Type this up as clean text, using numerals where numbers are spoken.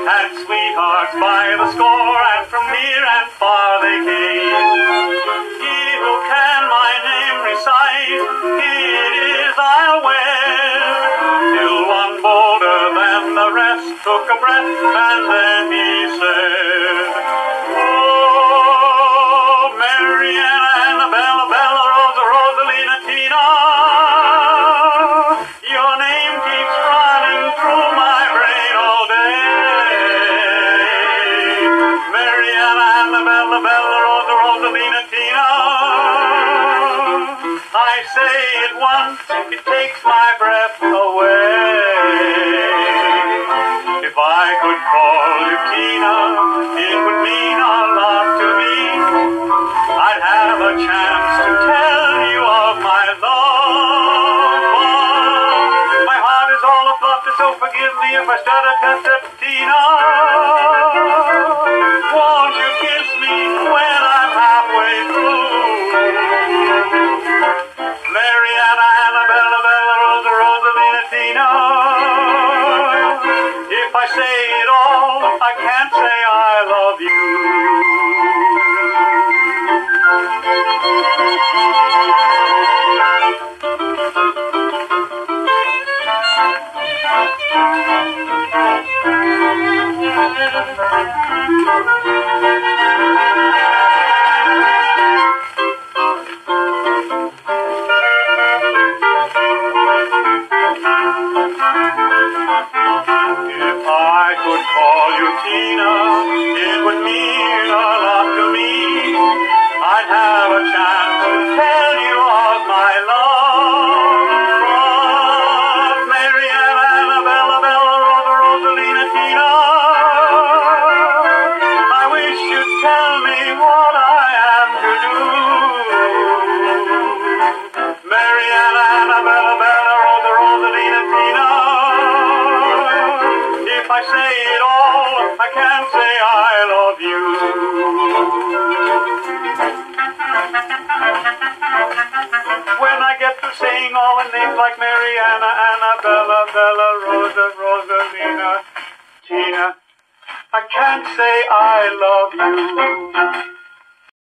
Had sweethearts by the score, and from near and far they came. He who can my name recite, it is I'll wed. Till one bolder than the rest took a breath, and then he said, "Oh, Mariana, Annabella, Bella, Rosa, Rosalina, Tina, your name keeps running through my brain all day. Mariana, Annabella, Bella, Rosa, Rosalina, Tina. I say it once, it takes my breath away. If I could call you Tina, it would mean a lot to me. I'd have a chance to tell you of my love. My heart is all aflutter, so forgive me if I stutter, Tina. Won't you kiss me when I'm halfway through? Mariana, Annabella, Bella, Rosa, Rosalina, Tina. If I say it all, I can't say I love you. If I could call you Tina, it would mean a lot to me. I'd have a chance to tell you of my love. From Mariana, Annabella, Bella, Rosa, Rosalina, Tina. I wish you'd tell me what I am to do. Mariana, Annabella, Bella, Rosa, Rosalina, Tina. If I say it all, I can't say I love you. When I get to saying all the names like Mariana, Annabella, Bella, Rosa, Rosalina, Tina, I can't say I love you.